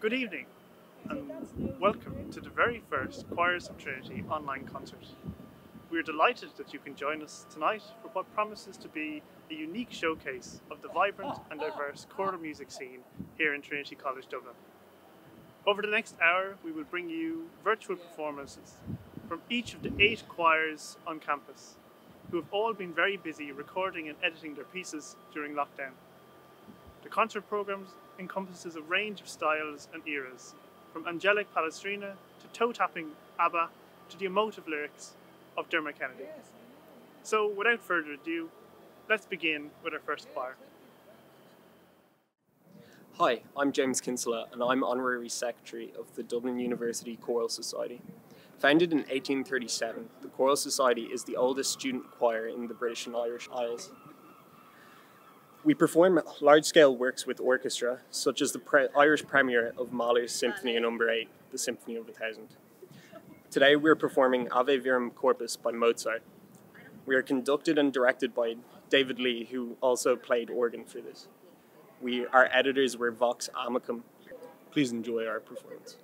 Good evening, and welcome to the very first Choirs of Trinity online concert. We are delighted that you can join us tonight for what promises to be a unique showcase of the vibrant and diverse choral music scene here in Trinity College Dublin. Over the next hour, we will bring you virtual performances from each of the 8 choirs on campus, who have all been very busy recording and editing their pieces during lockdown. The concert programme encompasses a range of styles and eras, from angelic palestrina to toe-tapping ABBA to the emotive lyrics of Dermot Kennedy. So without further ado, let's begin with our first choir. Hi, I'm James Kinsella and I'm Honorary Secretary of the Dublin University Choral Society. Founded in 1837, the Choral Society is the oldest student choir in the British and Irish Isles. We perform large-scale works with orchestra, such as the Irish premiere of Mahler's Symphony No. 8, the Symphony of 1000. Today we are performing Ave Verum Corpus by Mozart. We are conducted and directed by David Lee, who also played organ for this. Our editors were Vox Amicum. Please enjoy our performance.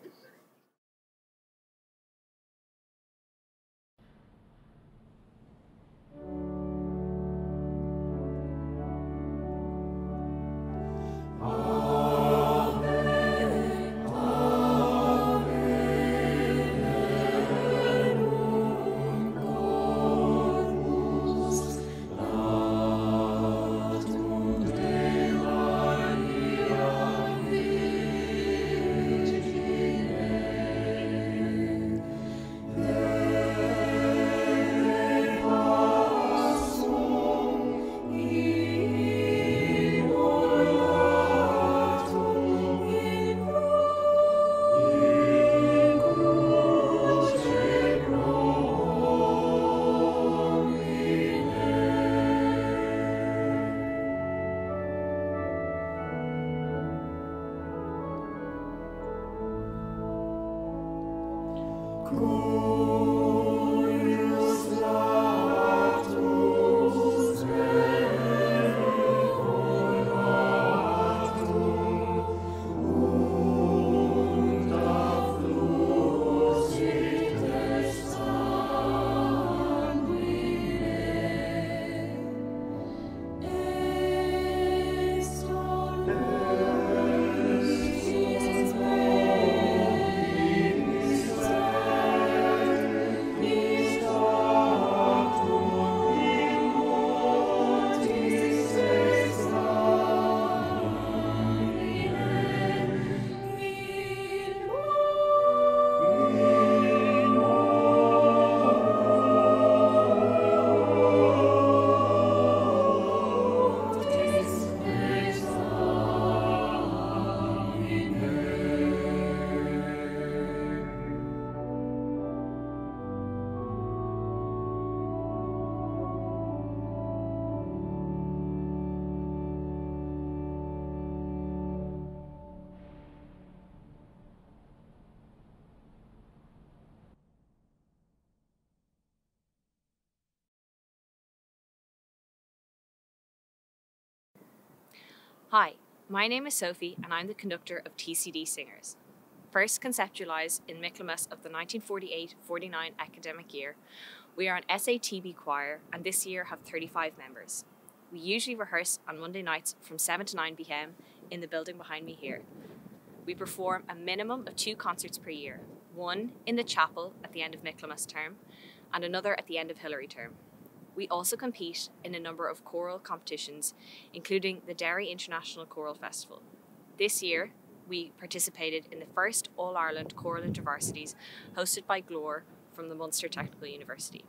Hi, my name is Sophie and I'm the conductor of TCD Singers. First conceptualised in Michaelmas of the 1948-49 academic year, we are an SATB choir and this year have 35 members. We usually rehearse on Monday nights from 7 to 9 p.m. in the building behind me here. We perform a minimum of 2 concerts per year, one in the chapel at the end of Michaelmas term and another at the end of Hilary term. We also compete in a number of choral competitions, including the Derry International Choral Festival. This year, we participated in the first All-Ireland Choral InterVarsities hosted by Glór from the Munster Technical University.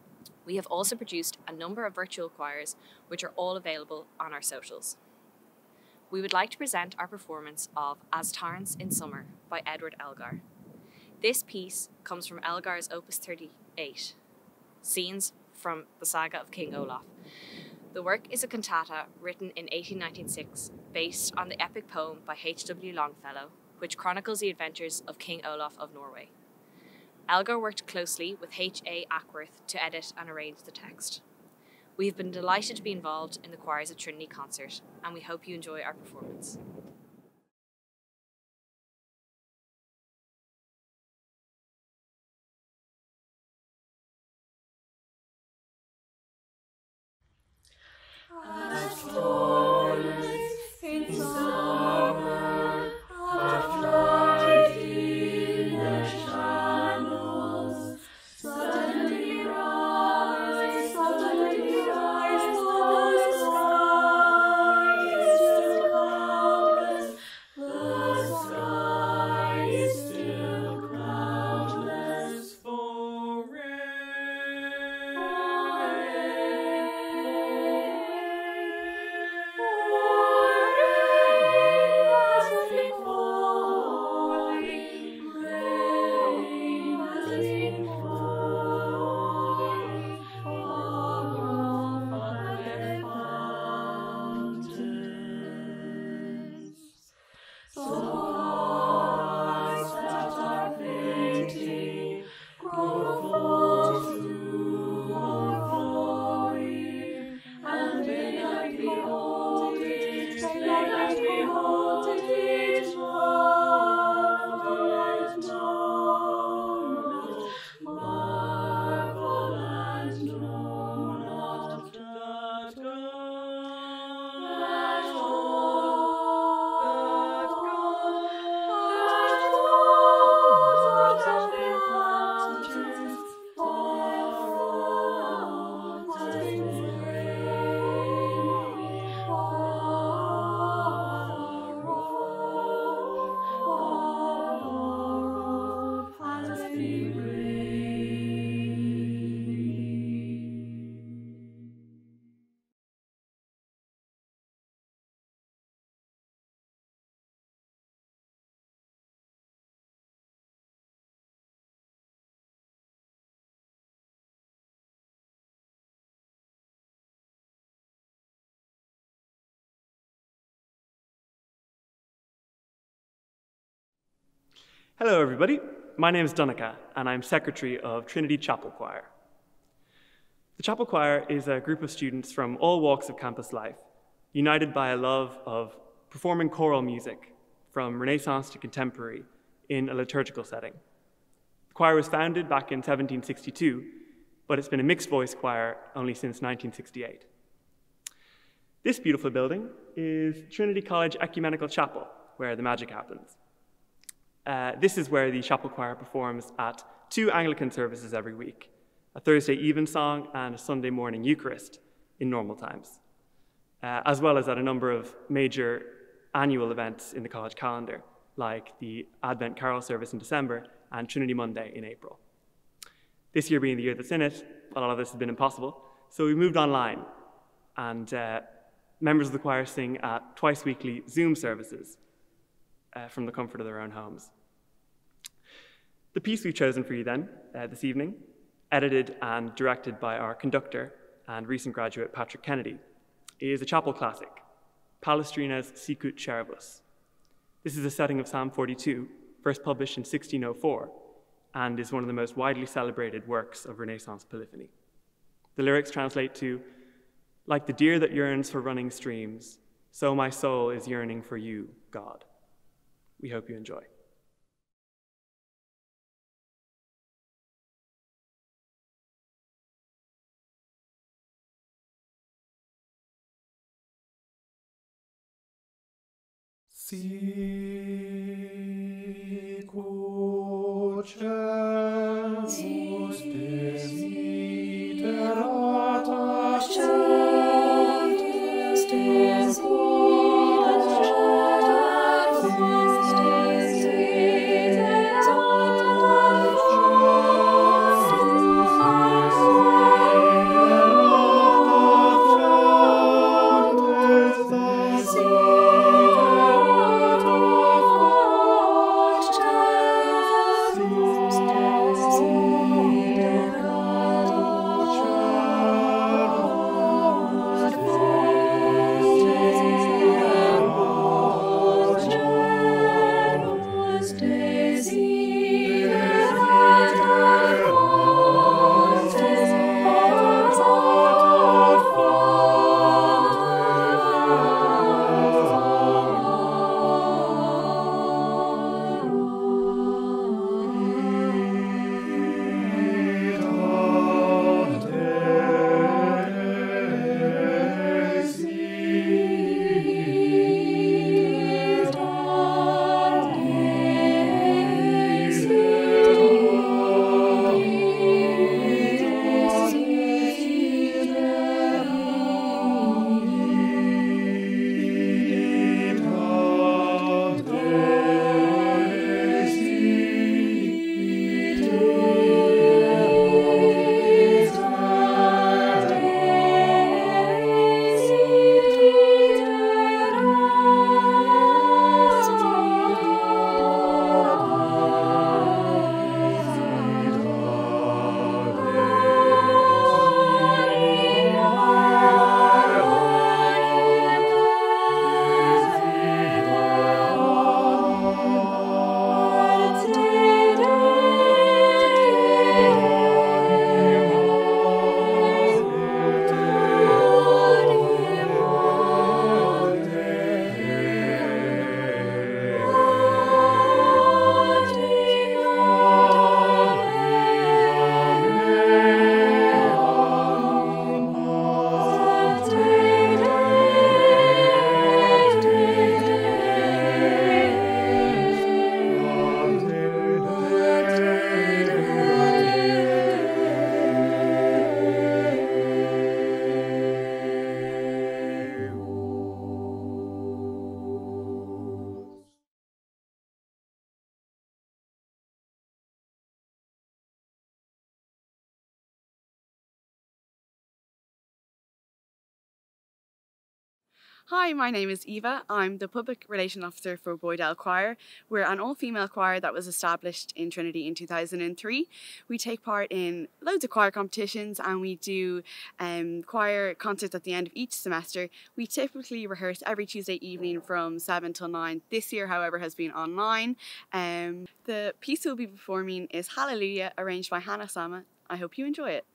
We have also produced a number of virtual choirs, which are all available on our socials. We would like to present our performance of As Tarns in Summer by Edward Elgar. This piece comes from Elgar's Opus 38, Scenes from the Saga of King Olaf. The work is a cantata written in 1896 based on the epic poem by H.W. Longfellow, which chronicles the adventures of King Olaf of Norway. Elgar worked closely with H.A. Ackworth to edit and arrange the text. We have been delighted to be involved in the Choirs of Trinity concert, and we hope you enjoy our performance. Hello everybody, my name is Donica and I'm Secretary of Trinity Chapel Choir. The Chapel Choir is a group of students from all walks of campus life, united by a love of performing choral music from Renaissance to contemporary in a liturgical setting. The choir was founded back in 1762, but it's been a mixed voice choir only since 1968. This beautiful building is Trinity College Ecumenical Chapel, where the magic happens. This is where the chapel choir performs at 2 Anglican services every week, a Thursday evensong and a Sunday morning Eucharist in normal times, as well as at a number of major annual events in the college calendar, like the Advent Carol service in December and Trinity Monday in April. This year being the year that's in it, a lot of this has been impossible, so we moved online, and members of the choir sing at twice-weekly Zoom services from the comfort of their own homes. The piece we've chosen for you then, this evening, edited and directed by our conductor and recent graduate Patrick Kennedy, is a chapel classic, Palestrina's Sicut Cherubus. This is a setting of Psalm 42, first published in 1604, and is one of the most widely celebrated works of Renaissance polyphony. The lyrics translate to, "Like the deer that yearns for running streams, so my soul is yearning for you, God." We hope you enjoy. Sicut cherubus desiderata sceltis, Hi, my name is Eva. I'm the Public Relations Officer for Boydell Choir. We're an all-female choir that was established in Trinity in 2003. We take part in loads of choir competitions and we do choir concerts at the end of each semester. We typically rehearse every Tuesday evening from 7 till 9. This year, however, has been online. The piece we'll be performing is Hallelujah, arranged by Hannah Sama. I hope you enjoy it.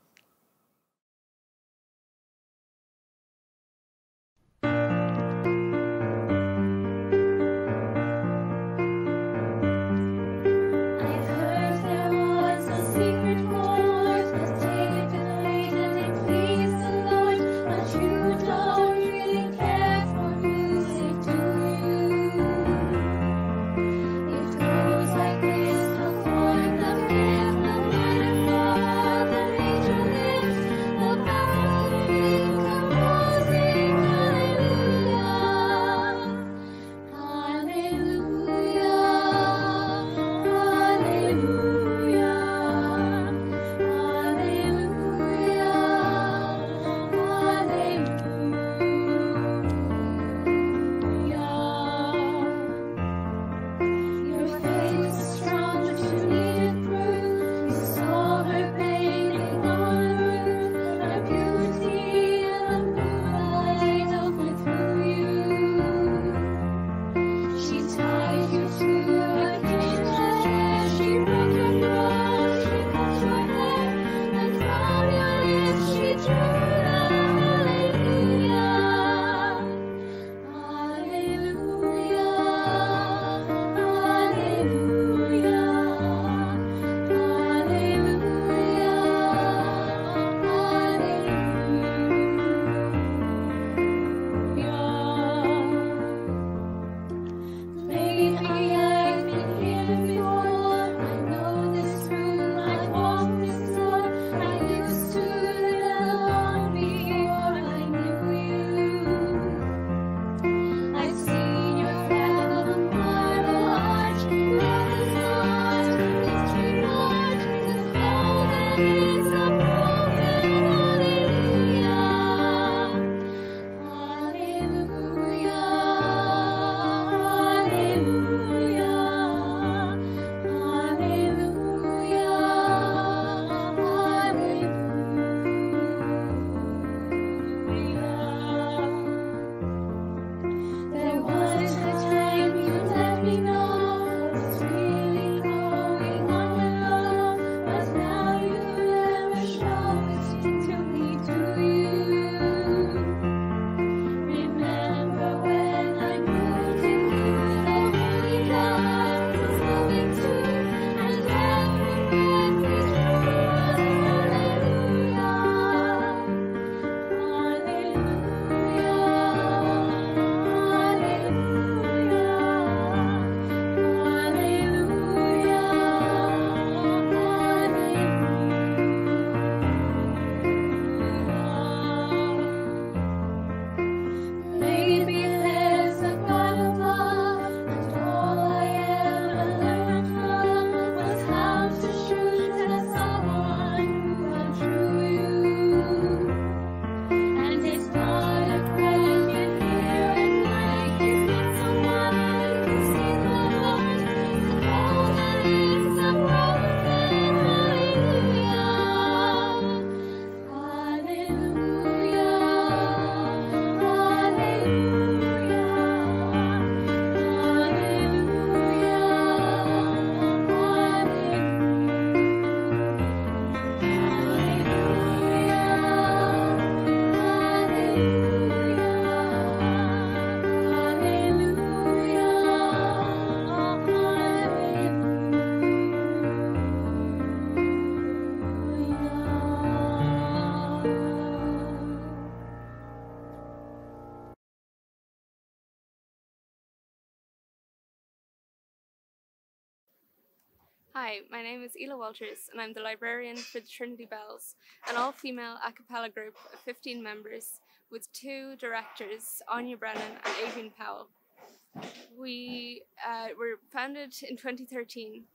Hi, my name is Ela Walters and I'm the librarian for the Trinity Bells, an all-female a cappella group of 15 members with 2 directors, Anya Brennan and Adrian Powell. We were founded in 2013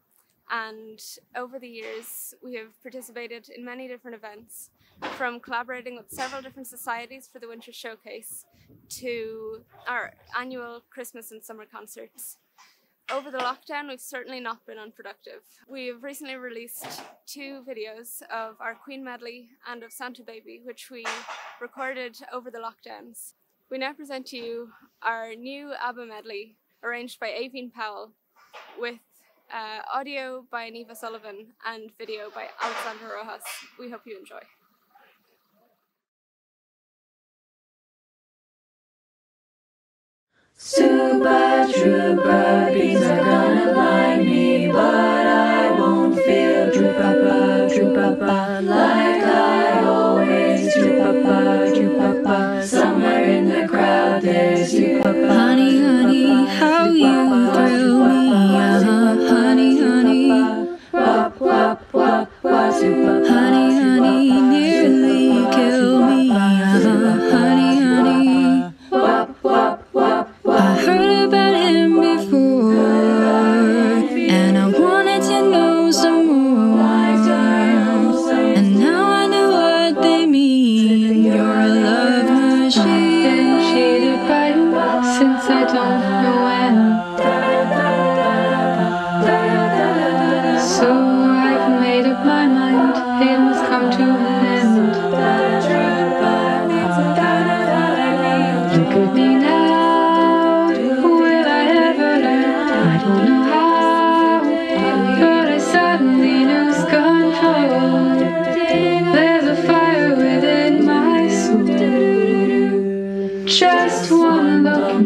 And over the years, we have participated in many different events, from collaborating with several different societies for the Winter Showcase to our annual Christmas and summer concerts. Over the lockdown, we've certainly not been unproductive. We've recently released 2 videos of our Queen medley and of Santa Baby, which we recorded over the lockdowns. We now present to you our new ABBA medley, arranged by Aveen Powell, with audio by Neva Sullivan and video by Alexander Rojas. We hope you enjoy. Super trooper, bees are gonna blind me, but I won't feel droop-a-pa, like I always droop-a-pa. Somewhere in the crowd there's you. Honey, honey, how you thrill me, honey, honey. Honey, honey, nearly kill me, honey, honey. I heard about him before, and I wanted to know some more. And now I know what they mean. You're a love machine. Shaded bright since I don't know when. So I've made up my mind, it must come to an end. Look at me now, will I ever learn? I don't know how, but I suddenly lose control. There's a fire within my soul. Just one look,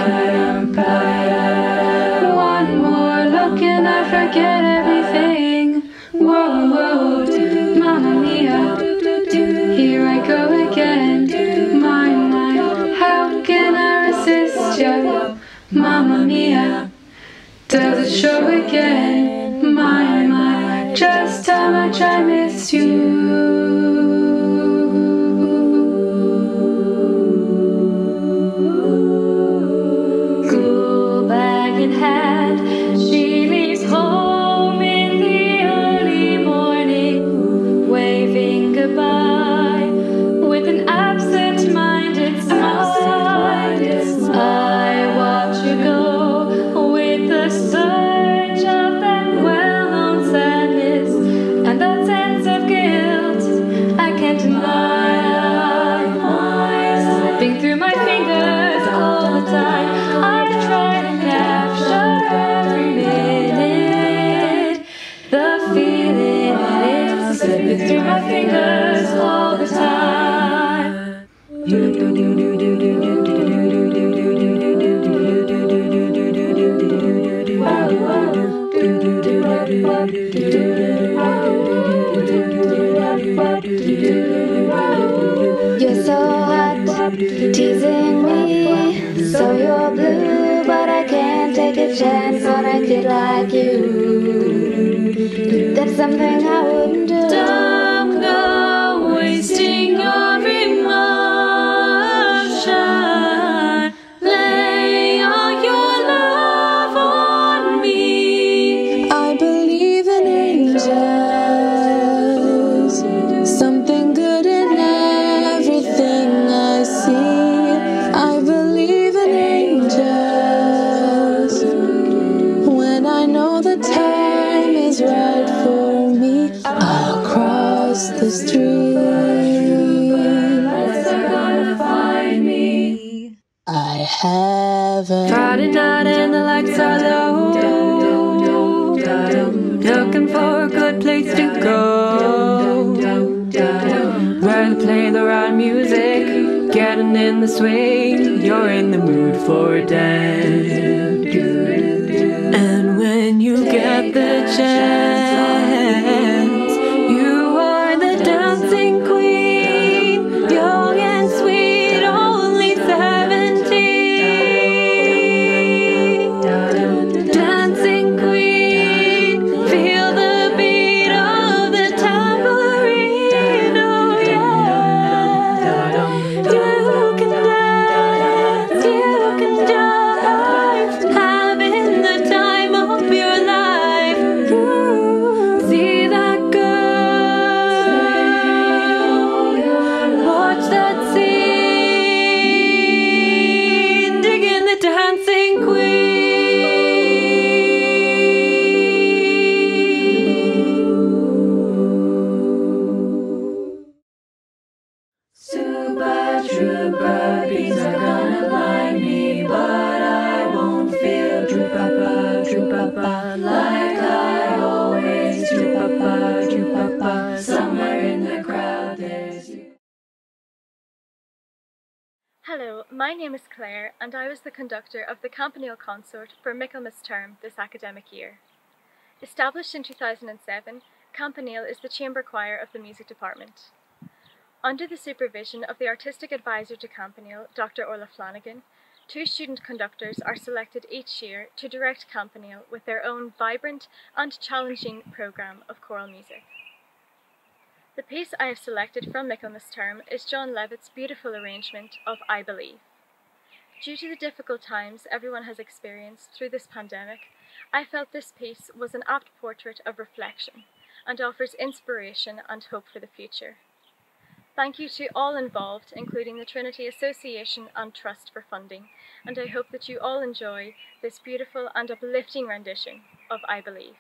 one more look and I forget everything. Whoa, whoa, mamma mia, here I go again. My, how can I resist you? Mamma mia, does it show again? My, just how much I miss you. School bag in hand, she leaves home in the early morning, waving goodbye with an absent-minded smile. I watch you go with the surge of that well-known sadness and that sense of guilt I can't deny. Slipping through my fingers all the time, I try to capture every minute the feeling it is slipping through my fingers all the time. You're so hot, teasing me, so you're blue, but I can't take a chance on a kid like you. That's something I wouldn't do. Don't go wasting your emotion. Lay all your love on me. I believe in angels, something good in everything I see. I believe in angels when I know the time is right for me. I'll cross the street. They're gonna find me. I haven't. Friday night and the lights are low, looking for a good place to go, where to play the right music, getting in the swing, you're in the mood for a dance. And when you get the chance, you are the dancing queen, young and sweet, only 17. Dancing queen, feel the beat of the tambourine, oh yeah. You can dance, you can dive Hello, my name is Claire and I was the conductor of the Campanile Consort for Michaelmas term this academic year. Established in 2007, Campanile is the chamber choir of the music department. Under the supervision of the artistic advisor to Campanile, Dr. Orla Flanagan, 2 student conductors are selected each year to direct Campanile with their own vibrant and challenging programme of choral music. The piece I have selected from Michaelmas term is John Levitt's beautiful arrangement of I Believe. Due to the difficult times everyone has experienced through this pandemic, I felt this piece was an apt portrait of reflection and offers inspiration and hope for the future. Thank you to all involved, including the Trinity Association and Trust for funding, and I hope that you all enjoy this beautiful and uplifting rendition of I Believe.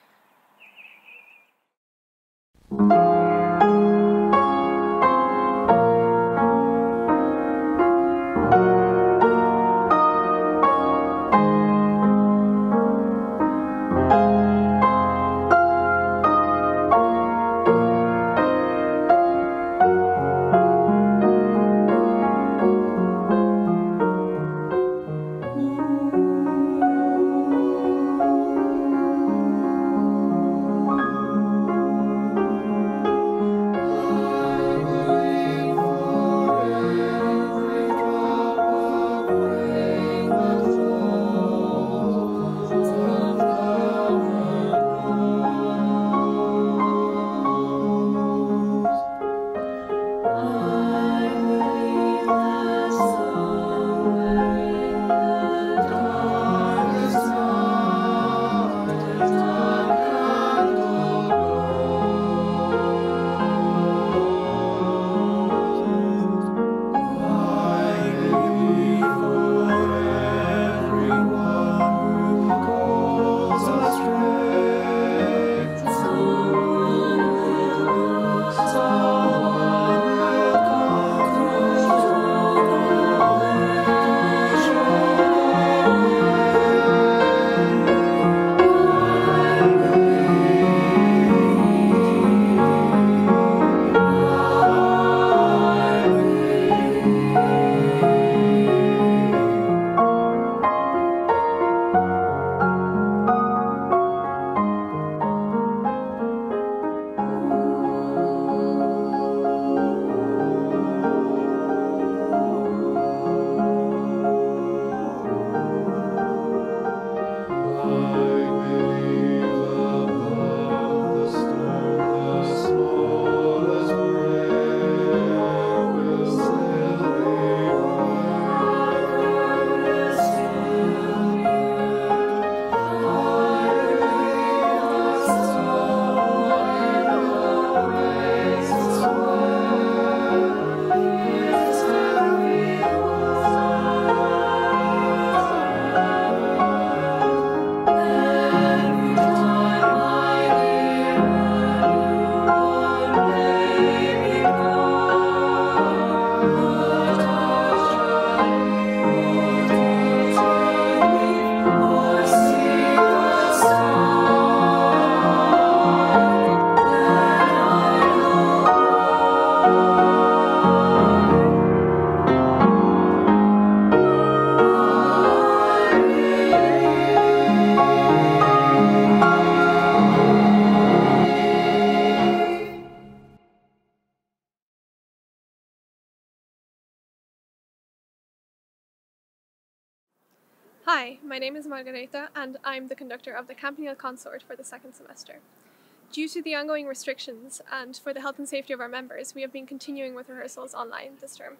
Hi, my name is Margareta and I'm the conductor of the Campanile Consort for the second semester. Due to the ongoing restrictions and for the health and safety of our members, we have been continuing with rehearsals online this term.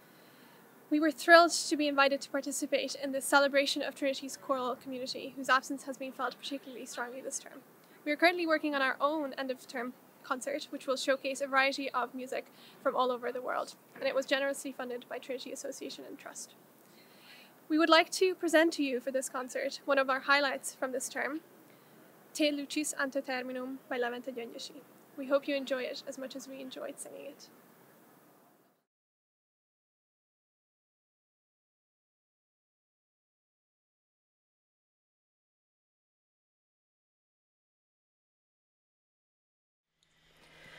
We were thrilled to be invited to participate in the celebration of Trinity's choral community, whose absence has been felt particularly strongly this term. We are currently working on our own end-of-term concert, which will showcase a variety of music from all over the world, and it was generously funded by Trinity Association and Trust. We would like to present to you for this concert one of our highlights from this term, Te Lucis ante terminum by Levente Gyöngyösi. We hope you enjoy it as much as we enjoyed singing it.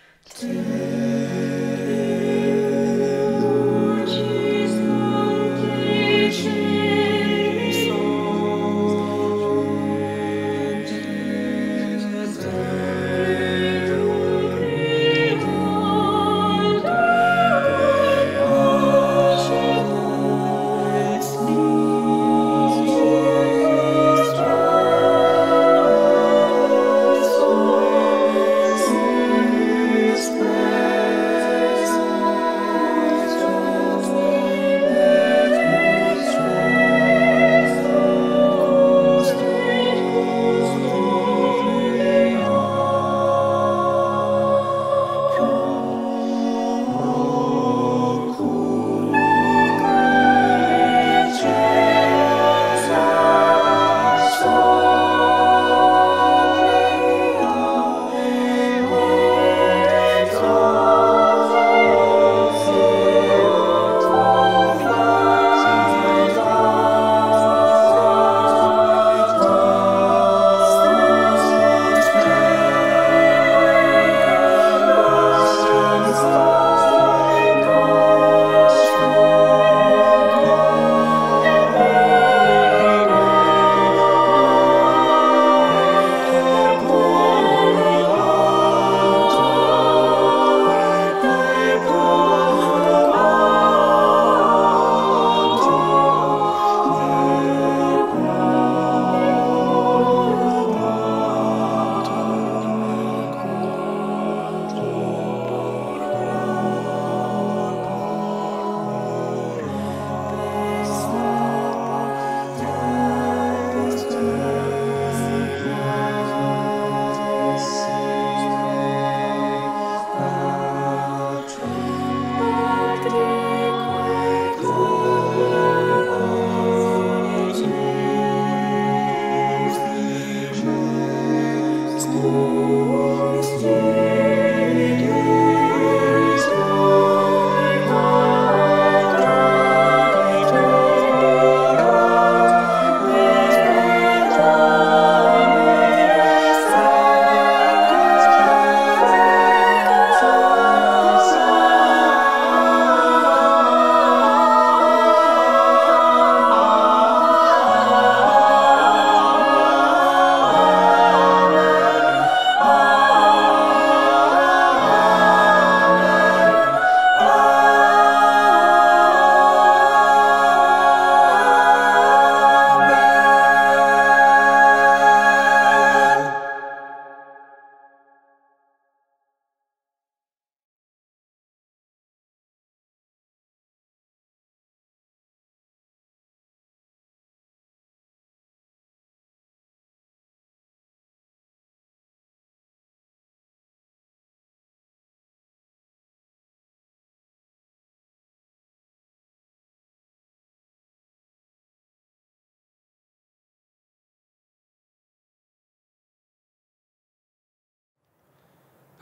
Te lucis ante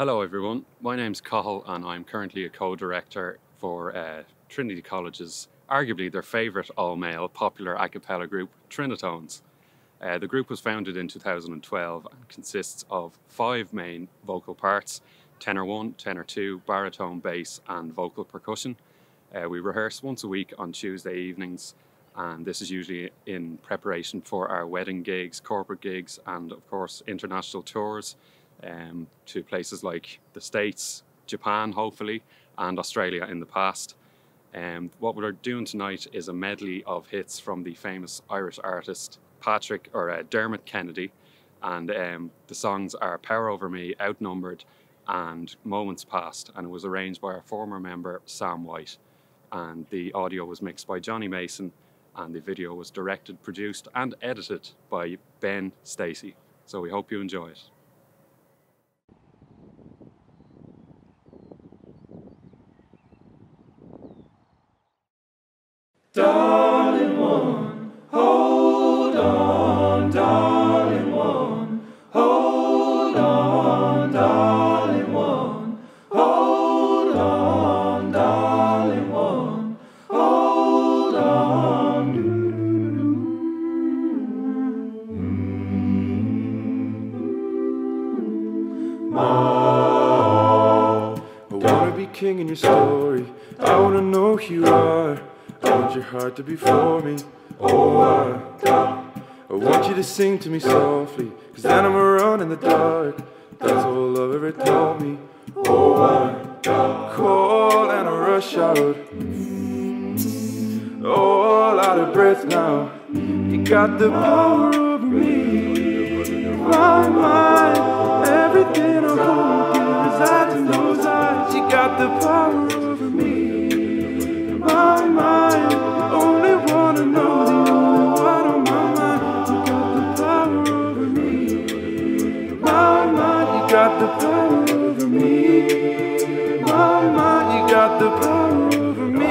Hello everyone, my name's Cathal and I'm currently a co-director for Trinity College's arguably their favourite all-male popular a cappella group, Trinitones. The group was founded in 2012 and consists of 5 main vocal parts: tenor 1, tenor 2, baritone, bass and vocal percussion. We rehearse once a week on Tuesday evenings, and this is usually in preparation for our wedding gigs, corporate gigs and of course international tours to places like the States, Japan hopefully, and Australia in the past. What we're doing tonight is a medley of hits from the famous Irish artist Dermot Kennedy, and the songs are Power Over Me, Outnumbered and Moments Past, and it was arranged by our former member Sam White, and the audio was mixed by Johnny Mason and the video was directed, produced and edited by Ben Stacey. So we hope you enjoy it. Darling one, hold on, darling one, hold on, darling one, hold on, darling one, hold on. Mom, I wanna be king in your story. I wanna know who you are. I want your heart to be for me. Oh, I want you to sing to me softly, 'cause then I'm around in the dark. That's all love ever taught me. Oh, I call and I rush out. Oh, all out of breath now. You got the power over me. My mind, everything I hold deep resides in those eyes. You got the power over me. My mind, only wanna know the only one on my mind. You got the power over me. My mind, you got the power over me. My mind, you got the power over me.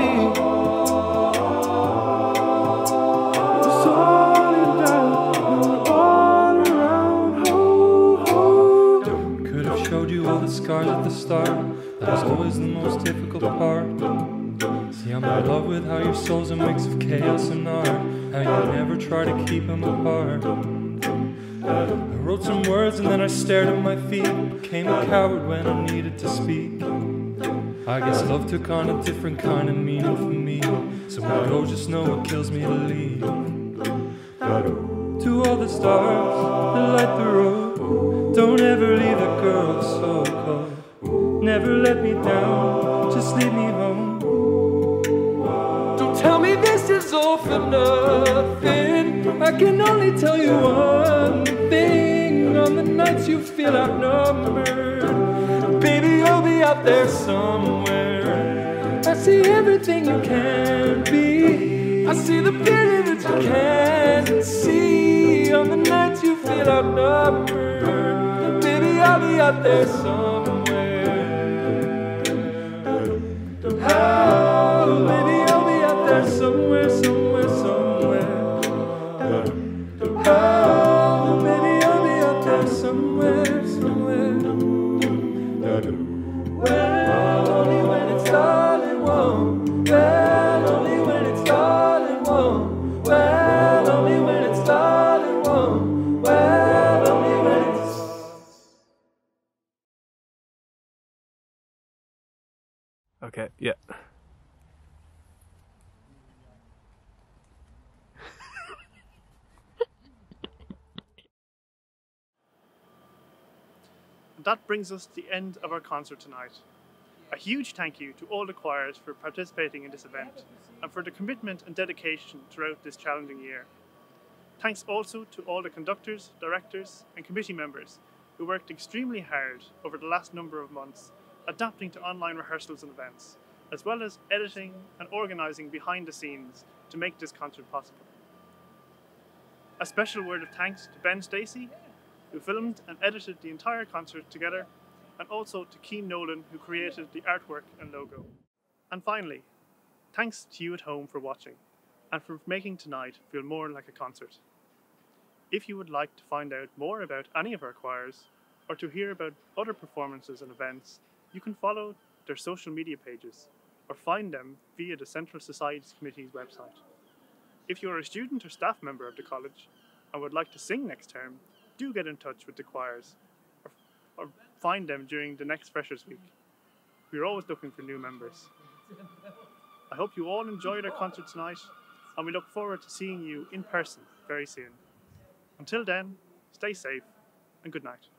It's all in doubt, all around. Ho, ho. Could have showed you all the scars at the start. That was always the most difficult part. See, I'm in love with how your soul's a mix of chaos and art. How you never try to keep them apart. I wrote some words and then I stared at my feet. Became a coward when I needed to speak. I guess love took on a different kind of meaning for me. So when I go, just know it kills me to leave. To all the stars that light the road, don't ever leave the girl so cold. Never let me down, just leave me home. Don't tell me this is all for nothing. I can only tell you one thing. On the nights you feel outnumbered, baby, you'll be out there somewhere. I see everything you can be. I see the beauty that you can't see. On the nights you feel outnumbered, baby, I'll be out there somewhere. Oh, baby, I'll be out there somewhere, somewhere, somewhere. Oh, baby, I'll be out there somewhere, somewhere. Well, only when it's all in one. Well, only when it's all in one. Well, only when it's all in one. Well, only when it's... Okay, yeah. And that brings us to the end of our concert tonight. A huge thank you to all the choirs for participating in this event and for their commitment and dedication throughout this challenging year. Thanks also to all the conductors, directors and committee members who worked extremely hard over the last number of months adapting to online rehearsals and events, as well as editing and organising behind the scenes to make this concert possible. A special word of thanks to Ben Stacey, who filmed and edited the entire concert together, and also to Keane Nolan, who created the artwork and logo. And finally, thanks to you at home for watching, and for making tonight feel more like a concert. If you would like to find out more about any of our choirs, or to hear about other performances and events, you can follow their social media pages or find them via the Central Societies Committee's website. If you are a student or staff member of the college and would like to sing next term, do get in touch with the choirs or find them during the next Freshers Week. We are always looking for new members. I hope you all enjoyed our concert tonight, and we look forward to seeing you in person very soon. Until then, stay safe and good night.